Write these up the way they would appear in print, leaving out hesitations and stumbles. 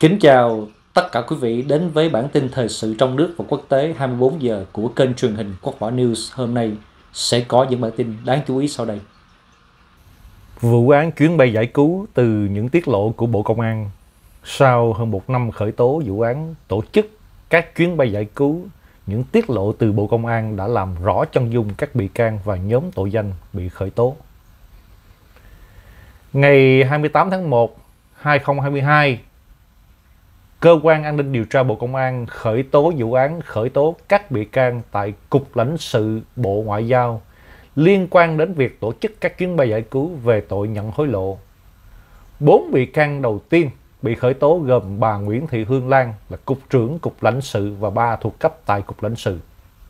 Kính chào tất cả quý vị đến với bản tin thời sự trong nước và quốc tế 24 giờ của kênh truyền hình Quốc Võ News. Hôm nay sẽ có những bản tin đáng chú ý sau đây. Vụ án chuyến bay giải cứu từ những tiết lộ của Bộ Công an. Sau hơn một năm khởi tố vụ án tổ chức các chuyến bay giải cứu, những tiết lộ từ Bộ Công an đã làm rõ chân dung các bị can và nhóm tội danh bị khởi tố. Ngày 28 tháng 1, 2022, Cơ quan An ninh Điều tra Bộ Công an khởi tố vụ án khởi tố các bị can tại Cục Lãnh sự Bộ Ngoại giao liên quan đến việc tổ chức các chuyến bay giải cứu về tội nhận hối lộ. 4 bị can đầu tiên bị khởi tố gồm bà Nguyễn Thị Hương Lan là Cục trưởng Cục Lãnh sự và 3 thuộc cấp tại Cục Lãnh sự.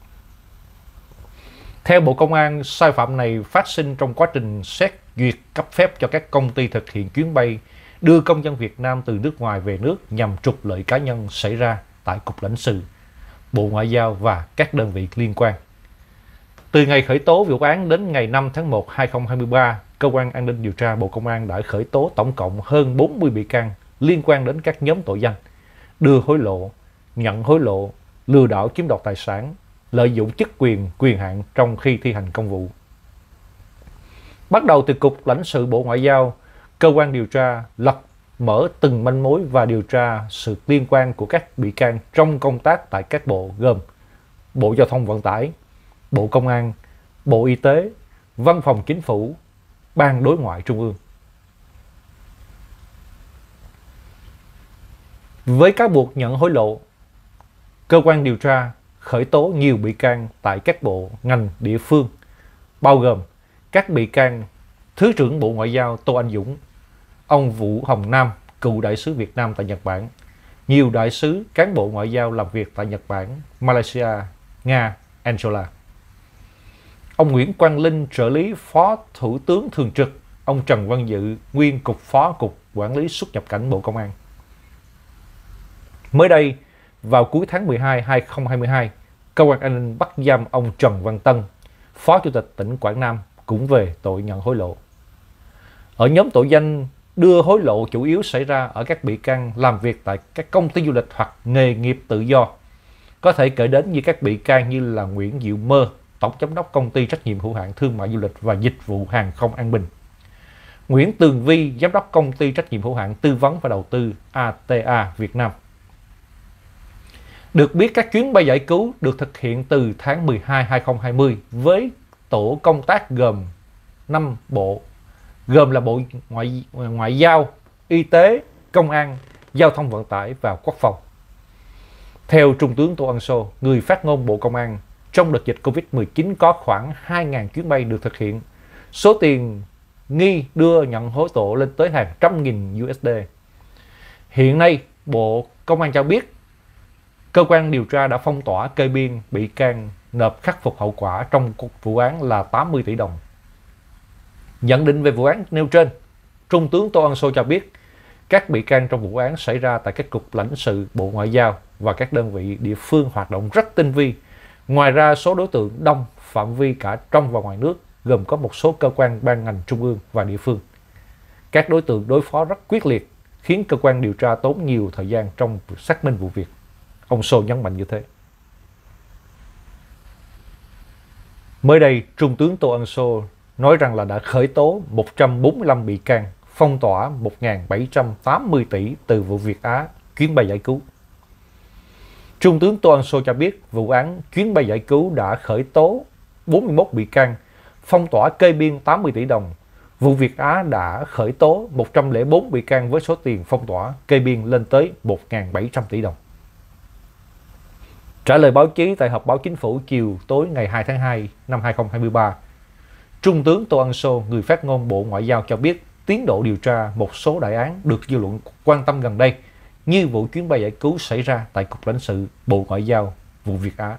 Theo Bộ Công an, sai phạm này phát sinh trong quá trình xét duyệt cấp phép cho các công ty thực hiện chuyến bay đưa công dân Việt Nam từ nước ngoài về nước nhằm trục lợi cá nhân xảy ra tại Cục Lãnh sự, Bộ Ngoại giao và các đơn vị liên quan. Từ ngày khởi tố vụ án đến ngày 5 tháng 1, 2023, Cơ quan An ninh Điều tra Bộ Công an đã khởi tố tổng cộng hơn 40 bị can liên quan đến các nhóm tội danh đưa hối lộ, nhận hối lộ, lừa đảo chiếm đoạt tài sản, lợi dụng chức quyền, quyền hạn trong khi thi hành công vụ. Bắt đầu từ Cục Lãnh sự Bộ Ngoại giao, cơ quan điều tra mở từng manh mối và điều tra sự liên quan của các bị can trong công tác tại các bộ gồm Bộ Giao thông Vận tải, Bộ Công an, Bộ Y tế, Văn phòng Chính phủ, Ban Đối ngoại Trung ương. Với cáo buộc nhận hối lộ, cơ quan điều tra khởi tố nhiều bị can tại các bộ ngành địa phương, bao gồm các bị can Thứ trưởng Bộ Ngoại giao Tô Anh Dũng, ông Vũ Hồng Nam, cựu đại sứ Việt Nam tại Nhật Bản, nhiều đại sứ, cán bộ ngoại giao làm việc tại Nhật Bản, Malaysia, Nga, Angola. Ông Nguyễn Quang Linh, trợ lý Phó Thủ tướng Thường trực, ông Trần Văn Dự, nguyên Cục Phó Cục Quản lý xuất nhập cảnh Bộ Công an. Mới đây, vào cuối tháng 12, 2022, Cơ quan An ninh bắt giam ông Trần Văn Tân, Phó Chủ tịch tỉnh Quảng Nam, cũng về tội nhận hối lộ. Ở nhóm tội danh đưa hối lộ chủ yếu xảy ra ở các bị can làm việc tại các công ty du lịch hoặc nghề nghiệp tự do. Có thể kể đến như các bị can như là Nguyễn Diệu Mơ, Tổng Giám đốc Công ty Trách nhiệm hữu hạn Thương mại Du lịch và Dịch vụ Hàng không An Bình, Nguyễn Tường Vi, Giám đốc Công ty Trách nhiệm hữu hạn Tư vấn và Đầu tư ATA Việt Nam. Được biết, các chuyến bay giải cứu được thực hiện từ tháng 12, 2020 với tổ công tác gồm 5 bộ, gồm là Bộ Ngoại giao, Y tế, Công an, Giao thông Vận tải và Quốc phòng. Theo Trung tướng Tô Ân Sô, người phát ngôn Bộ Công an, trong đợt dịch Covid-19 có khoảng 2.000 chuyến bay được thực hiện. Số tiền nghi đưa nhận hối lộ lên tới hàng trăm nghìn USD. Hiện nay, Bộ Công an cho biết, cơ quan điều tra đã phong tỏa kê biên bị can nộp khắc phục hậu quả trong vụ án là 80 tỷ đồng. Nhận định về vụ án nêu trên, Trung tướng Tô Ân Sô cho biết các bị can trong vụ án xảy ra tại các cục lãnh sự Bộ Ngoại giao và các đơn vị địa phương hoạt động rất tinh vi. Ngoài ra, số đối tượng đông, phạm vi cả trong và ngoài nước, gồm có một số cơ quan ban ngành trung ương và địa phương. Các đối tượng đối phó rất quyết liệt, khiến cơ quan điều tra tốn nhiều thời gian trong xác minh vụ việc. Ông Sô nhấn mạnh như thế. Mới đây, Trung tướng Tô Ân Sô nói rằng là đã khởi tố 145 bị can, phong tỏa 1.780 tỷ từ vụ Việt Á chuyến bay giải cứu. Trung tướng Tô Ân Sô cho biết vụ án chuyến bay giải cứu đã khởi tố 41 bị can, phong tỏa kê biên 80 tỷ đồng. Vụ Việt Á đã khởi tố 104 bị can với số tiền phong tỏa kê biên lên tới 1.700 tỷ đồng. Trả lời báo chí tại họp báo chính phủ chiều tối ngày 2 tháng 2 năm 2023, Trung tướng Tô Ân Sô, người phát ngôn Bộ Ngoại giao cho biết tiến độ điều tra một số đại án được dư luận quan tâm gần đây, như vụ chuyến bay giải cứu xảy ra tại Cục Lãnh sự Bộ Ngoại giao, vụ Việt Á.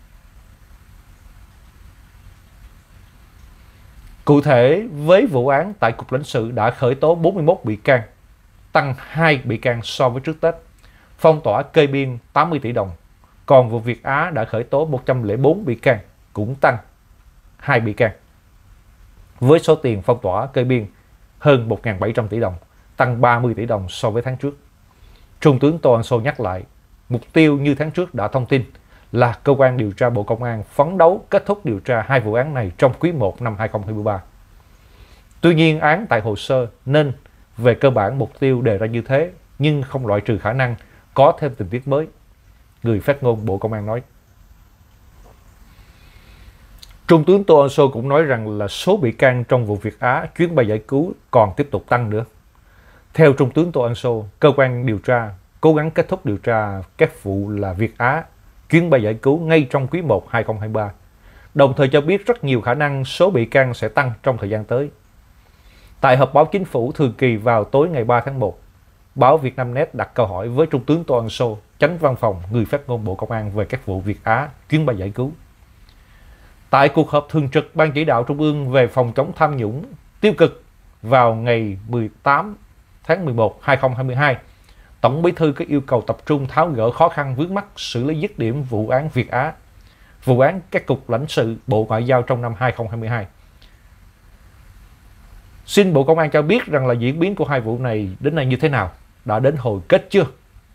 Cụ thể, với vụ án tại Cục Lãnh sự đã khởi tố 41 bị can, tăng 2 bị can so với trước Tết, phong tỏa kê biên 80 tỷ đồng. Còn vụ Việt Á đã khởi tố 104 bị can, cũng tăng 2 bị can. Với số tiền phong tỏa kê biên hơn 1.700 tỷ đồng, tăng 30 tỷ đồng so với tháng trước. Trung tướng Tô Ân Sô nhắc lại, mục tiêu như tháng trước đã thông tin là cơ quan điều tra Bộ Công an phấn đấu kết thúc điều tra 2 vụ án này trong quý 1 năm 2023. Tuy nhiên, án tại hồ sơ nên về cơ bản mục tiêu đề ra như thế, nhưng không loại trừ khả năng có thêm tình tiết mới, người phát ngôn Bộ Công an nói. Trung tướng Tô Ân Sô cũng nói rằng là số bị can trong vụ Việt Á chuyến bay giải cứu còn tiếp tục tăng nữa. Theo Trung tướng Tô Ân Sô, cơ quan điều tra cố gắng kết thúc điều tra các vụ là Việt Á chuyến bay giải cứu ngay trong quý 1 2023, đồng thời cho biết rất nhiều khả năng số bị can sẽ tăng trong thời gian tới. Tại họp báo chính phủ thường kỳ vào tối ngày 3 tháng 1, báo Vietnamnet đặt câu hỏi với Trung tướng Tô Ân Sô, Chánh Văn phòng người phát ngôn Bộ Công an về các vụ Việt Á chuyến bay giải cứu. Tại cuộc họp thường trực Ban Chỉ đạo Trung ương về phòng chống tham nhũng tiêu cực vào ngày 18 tháng 11 2022, Tổng Bí thư có yêu cầu tập trung tháo gỡ khó khăn vướng mắc, xử lý dứt điểm vụ án Việt Á, vụ án các cục lãnh sự Bộ Ngoại giao trong năm 2022. Xin Bộ Công an cho biết rằng là diễn biến của 2 vụ này đến nay như thế nào, đã đến hồi kết chưa?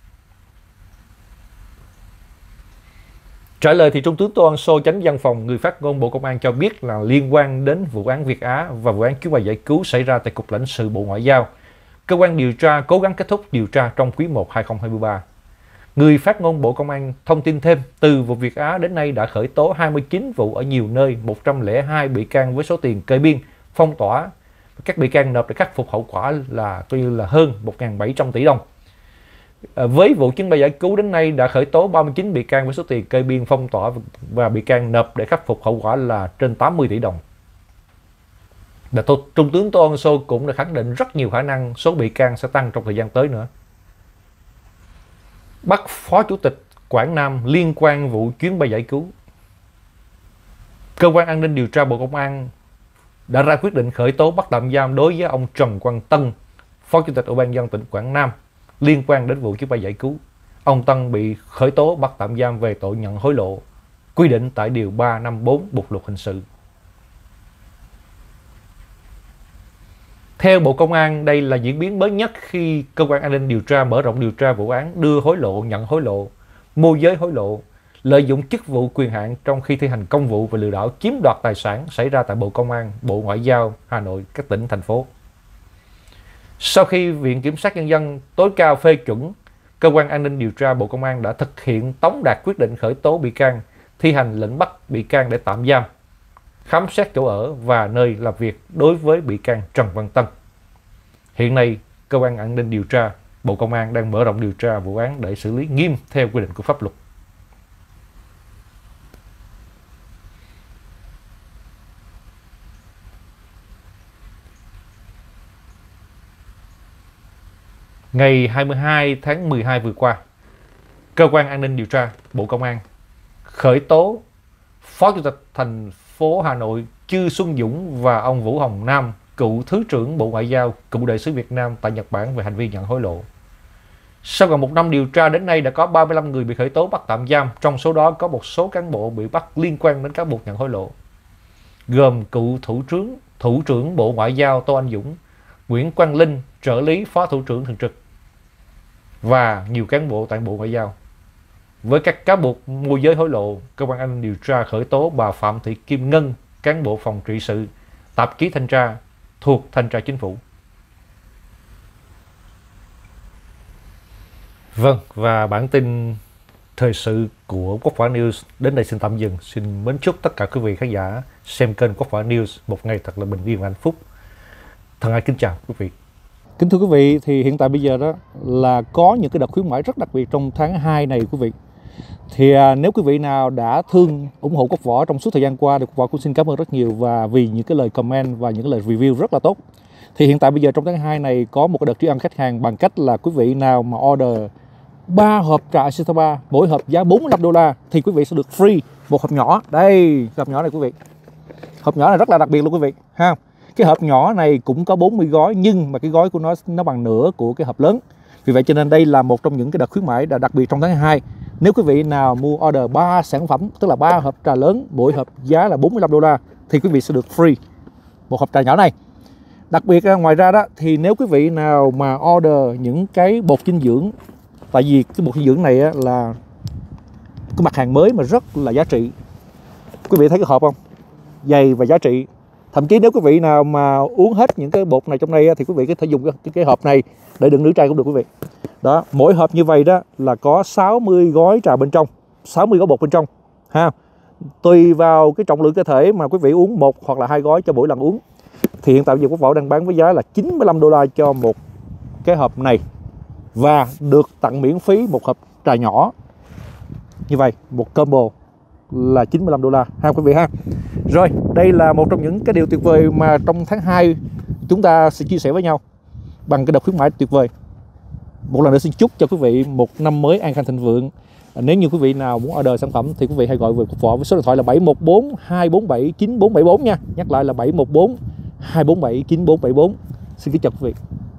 Trả lời thì Trung tướng Tô Ân Sô, Chánh Văn phòng người phát ngôn Bộ Công an cho biết là liên quan đến vụ án Việt Á và vụ án chuyến bay giải cứu xảy ra tại Cục lãnh sự Bộ Ngoại giao, cơ quan điều tra cố gắng kết thúc điều tra trong quý 1 2023. Người phát ngôn Bộ Công an thông tin thêm, từ vụ Việt Á đến nay đã khởi tố 29 vụ ở nhiều nơi, 102 bị can với số tiền kê biên, phong tỏa. Các bị can nộp để khắc phục hậu quả là coi như là hơn 1.700 tỷ đồng. Với vụ chuyến bay giải cứu đến nay đã khởi tố 39 bị can với số tiền kê biên, phong tỏa và bị can nộp để khắc phục hậu quả là trên 80 tỷ đồng. Trung tướng Tô Ân Sô cũng đã khẳng định rất nhiều khả năng số bị can sẽ tăng trong thời gian tới nữa. Bắt Phó Chủ tịch Quảng Nam liên quan vụ chuyến bay giải cứu. Cơ quan an ninh điều tra Bộ Công an đã ra quyết định khởi tố bắt tạm giam đối với ông Trần Quang Tân, Phó Chủ tịch Ủy ban nhân dân tỉnh Quảng Nam, liên quan đến vụ chuyến bay giải cứu. Ông Tân bị khởi tố bắt tạm giam về tội nhận hối lộ, quy định tại điều 354 Bộ luật hình sự. Theo Bộ Công an, đây là diễn biến mới nhất khi cơ quan an ninh điều tra mở rộng điều tra vụ án đưa hối lộ, nhận hối lộ, môi giới hối lộ, lợi dụng chức vụ quyền hạn trong khi thi hành công vụ và lừa đảo chiếm đoạt tài sản xảy ra tại Bộ Công an, Bộ Ngoại giao, Hà Nội, các tỉnh, thành phố. Sau khi Viện Kiểm sát Nhân dân tối cao phê chuẩn, cơ quan an ninh điều tra Bộ Công an đã thực hiện tống đạt quyết định khởi tố bị can, thi hành lệnh bắt bị can để tạm giam, khám xét chỗ ở và nơi làm việc đối với bị can Trần Văn Tân. Hiện nay, cơ quan an ninh điều tra Bộ Công an đang mở rộng điều tra vụ án để xử lý nghiêm theo quy định của pháp luật. Ngày 22 tháng 12 vừa qua, cơ quan an ninh điều tra Bộ Công an khởi tố Phó Chủ tịch thành phố Hà Nội Chư Xuân Dũng và ông Vũ Hồng Nam, cựu Thứ trưởng Bộ Ngoại giao, cựu đại sứ Việt Nam tại Nhật Bản về hành vi nhận hối lộ. Sau gần 1 năm điều tra đến nay đã có 35 người bị khởi tố bắt tạm giam, trong số đó có một số cán bộ bị bắt liên quan đến các vụ nhận hối lộ, gồm cựu Thủ trưởng Bộ Ngoại giao Tô Anh Dũng, Nguyễn Quang Linh, trợ lý Phó Thủ trưởng thường trực và nhiều cán bộ tại Bộ Ngoại giao. Với các cáo buộc môi giới hối lộ, cơ quan an ninh điều tra khởi tố bà Phạm Thị Kim Ngân, cán bộ phòng trị sự, tạp chí thanh tra thuộc Thanh tra Chính phủ. Vâng, và bản tin thời sự của Quốc Phả News đến đây xin tạm dừng. Xin mến chúc tất cả quý vị khán giả xem kênh Quốc Phả News một ngày thật là bình yên và hạnh phúc. Thân ái kính chào quý vị. Kính thưa quý vị, thì hiện tại bây giờ đó là có những cái đợt khuyến mãi rất đặc biệt trong tháng 2 này quý vị. Thì nếu quý vị nào đã thương ủng hộ Quốc Võ trong suốt thời gian qua thì Quốc Võ cũng xin cảm ơn rất nhiều, và vì những cái lời comment và những cái lời review rất là tốt. Thì hiện tại bây giờ trong tháng 2 này có một cái đợt tri ân khách hàng bằng cách là quý vị nào mà order 3 hộp trà Asitaba, mỗi hộp giá $45 thì quý vị sẽ được free một hộp nhỏ. Đây, hộp nhỏ này quý vị. Hộp nhỏ này rất là đặc biệt luôn quý vị ha. Cái hộp nhỏ này cũng có 40 gói, nhưng mà cái gói của nó bằng nửa của cái hộp lớn. Vì vậy cho nên đây là một trong những cái đợt khuyến mãi đặc biệt trong tháng 2. Nếu quý vị nào mua order 3 sản phẩm, tức là 3 hộp trà lớn, mỗi hộp giá là $45 thì quý vị sẽ được free một hộp trà nhỏ này. Đặc biệt ngoài ra đó thì nếu quý vị nào mà order những cái bột dinh dưỡng Tại vì cái bột dinh dưỡng này á, là cái mặt hàng mới mà rất là giá trị. Quý vị thấy cái hộp không? Dày và giá trị. Thậm chí nếu quý vị nào mà uống hết những cái bột này trong đây á, thì quý vị có thể dùng cái hộp này để đựng nước chai cũng được quý vị. Đó, mỗi hộp như vậy đó là có 60 gói trà bên trong, 60 gói bột bên trong ha. Tùy vào cái trọng lượng cơ thể mà quý vị uống 1 hoặc là 2 gói cho mỗi lần uống. Thì hiện tại bây giờ Quốc Võ đang bán với giá là 95 đô la cho một cái hộp này, và được tặng miễn phí một hộp trà nhỏ như vậy, một combo là 95 đô la ha quý vị ha. Rồi, đây là một trong những cái điều tuyệt vời mà trong tháng 2 chúng ta sẽ chia sẻ với nhau bằng cái đợt khuyến mãi tuyệt vời. Một lần nữa xin chúc cho quý vị một năm mới an khang thịnh vượng. Nếu như quý vị nào muốn order sản phẩm thì quý vị hãy gọi về Quốc Võ với số điện thoại là 714 247 9474 nha. Nhắc lại là 714 247 9474. Xin kính chào quý vị.